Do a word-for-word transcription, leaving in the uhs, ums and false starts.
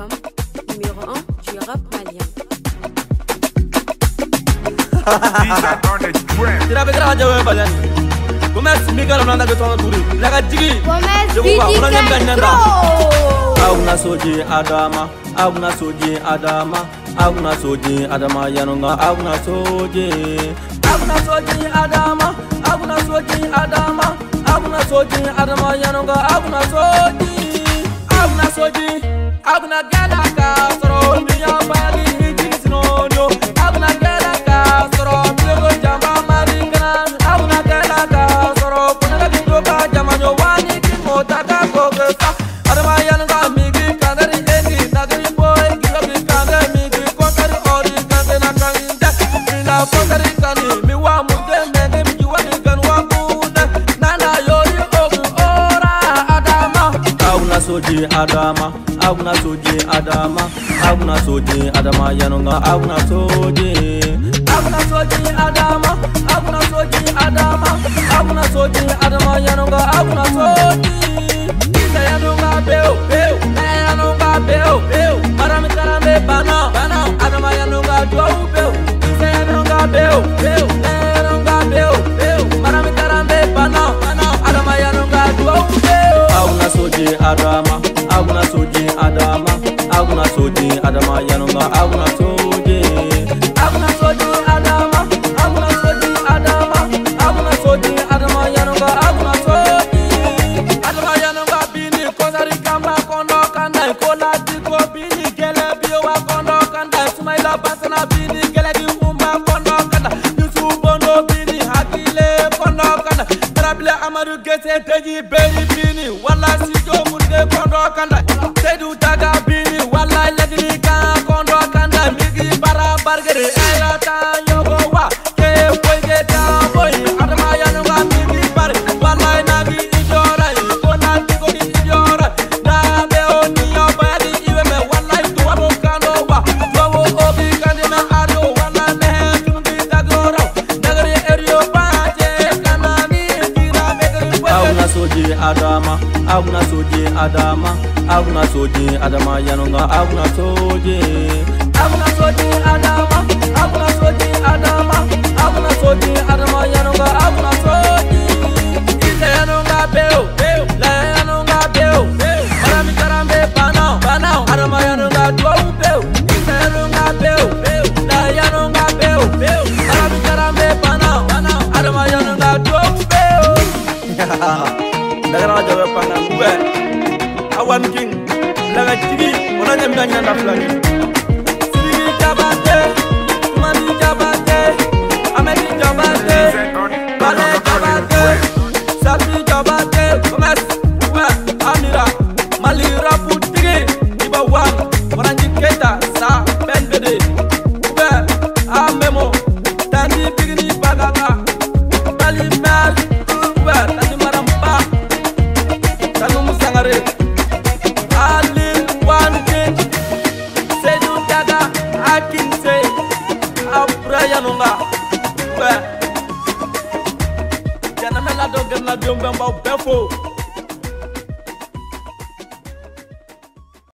com, numéro un du rap malien. Tira be kara jawe balan. Gomez mikalo nanda ke tona turi. Laga jigi. Gomez Bidikastro. Aguna soji Adama, aguna soji Adama, aguna soji Adama yanonga aguna soji. Aguna soji Adama, aguna soji Adama, aguna soji Adama yanonga aguna soji. Aguna soji, aguna galaka soro miya bali hijisnono. Aguna galaka soro miyo jamba marikana. Aguna galaka soro kuna kindoka jamanyo wani kimota kakogesa. Adama yanonga migi kandari eni nagari boy kilobi kandari migi konkari ori kandari nakanginde. Ina konkari kani miwa munde mende miwa nigan wakune. Nana yori ogu ora Adama. Aguna soji Adama, aguna soji Adama, aguna soji Adama yanonga aguna soji. Aguna soji Adama, aguna soji Adama, aguna soji Adama yanonga aguna soji. Ina yanonga beo beo, na yanonga beo beo. Marami karame bana bana, Adama yanonga dua beo. Ina yanonga beo beo, na yanonga beo beo. Marami karame bana bana, Adama yanonga dua beo. Aguna soji Adama, aguna soji Adama, aguna soji Adama yanonga aguna soji. Aguna soji Adama, aguna soji Adama, aguna soji Adama yanonga aguna soji. Adama yanonga bini kozari kamba kondo kanda kola diko bini gele biwa kondo kanda sumaila basana bini gele di umba kondo kanda yusu bondo bini hakile kondo kanda trable amadu gese teji beri bini wala sijo murde kondo kanda tedu taga bini wala legri ka kondo kanda migi bara bargere ela ta yogo wa ke boyge ta boy Adama yanonga migi bare wala nagi ijora ikona diko di ijora na be oni yo bari iwe me wala itu wabo kando wa wawo obi kande na ado wala ne tumbi dagoro nagari erio paje kanani kira megri boy. Aguna soji Adama, aguna soji Adama, aguna soji Adama yanonga aguna soji. Aguna soji Adama, aguna soji Adama, aguna soji Adama yanonga aguna soji. Ina yanonga beo beo, la yanonga beo beo. Marami karambe bana bana, Adama yanonga dua beo. Ina yanonga beo beo, la yanonga beo beo. Marami karambe bana bana, Adama yanonga dua beo. Dagara jawe pana ube awan king laga jigi ona nyamda nyanda flani siri jabate mani jabate amedi jabate bale jabate safi jabate komas wa amira malira putri iba wan oranji keta sa benbede ube amemo tandi bigini bagaka bali mer ube tandi maramba tanu musangare alin wanjin seju daga akin se abra yanonga ba jana mela do gana biomba befo